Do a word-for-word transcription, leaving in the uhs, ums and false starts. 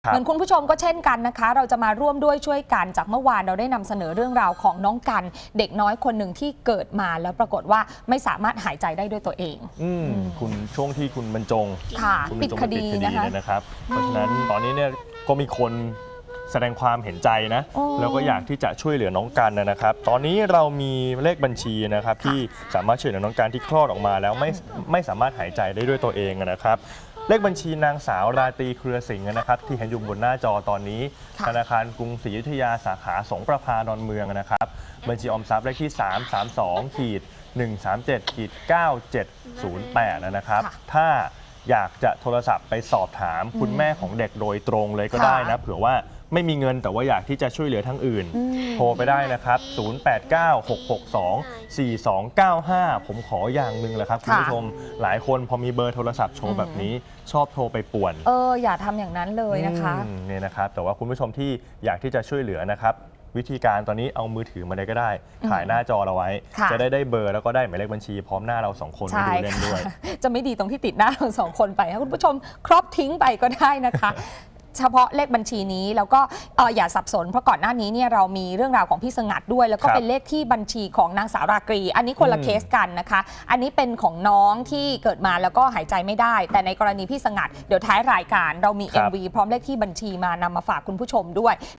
เหมือนคุณผู้ชมก็เช่นกันนะคะเราจะมาร่วมด้วยช่วยกันจากเมื่อวานเราได้นำเสนอเรื่องราวของน้องกันเด็กน้อยคนหนึ่งที่เกิดมาแล้วปรากฏว่าไม่สามารถหายใจได้ด้วยตัวเองอืมคุณช่วงที่คุณบรรจงปิดคดีนะครับเพราะฉะนั้นตอนนี้เนี่ยก็มีคนแสดงความเห็นใจนะแล้วก็อยากที่จะช่วยเหลือน้องกันนะครับตอนนี้เรามีเลขบัญชีนะครับที่สามารถช่วยเหลือน้องกันที่คลอดออกมาแล้วไม่ไม่สามารถหายใจได้ด้วยตัวเองนะครับเลขบัญชีนางสาวราตรีเครือสิงห์นะครับที่เห็นอยู่บนหน้าจอตอนนี้ธนาคารกรุงศรีอยุธยาสาขาสงประภาดอนเมืองนะครับบัญชีออมทรัพย์เลขที่สาม สาม สอง หนึ่ง สาม เจ็ด เก้า เจ็ด ศูนย์ แปดนะครับถ้าอยากจะโทรศัพท์ไปสอบถามคุณแม่ของเด็กโดยตรงเลยก็ได้นะเผื่อว่าไม่มีเงินแต่ว่าอยากที่จะช่วยเหลือทั้งอื่นโทรไปได้นะครับศูนย์ แปด เก้า หก หก สอง สี่ สอง เก้า ห้าผมขออย่างหนึ่งแหละครับคุณผู้ชมหลายคนพอมีเบอร์โทรศัพท์โชว์แบบนี้ชอบโทรไปป่วนเอออย่าทำอย่างนั้นเลยนะคะเนี่ยนะครับแต่ว่าคุณผู้ชมที่อยากที่จะช่วยเหลือนะครับวิธีการตอนนี้เอามือถือมาเลยก็ได้ถ่ายหน้าจอเราไว้จะได้ได้เบอร์แล้วก็ได้หมายเลขบัญชีพร้อมหน้าเราสองคนไปดูเล่นด้วยจะไม่ดีตรงที่ติดหน้าเราสองคนไปให้คุณผู้ชมครอบทิ้งไปก็ได้นะคะเฉพาะเลขบัญชีนี้แล้วก็อย่าสับสนเพราะก่อนหน้านี้เนี่ยเรามีเรื่องราวของพี่สงัดด้วยแล้วก็เป็นเลขที่บัญชีของนางสาวรากรีอันนี้คนละเคสกันนะคะอันนี้เป็นของน้องที่เกิดมาแล้วก็หายใจไม่ได้แต่ในกรณีพี่สงัดเดี๋ยวท้ายรายการเรามี เอ็ม วี พร้อมเลขที่บัญชีมานำมาฝากคุณผู้ชมด้วย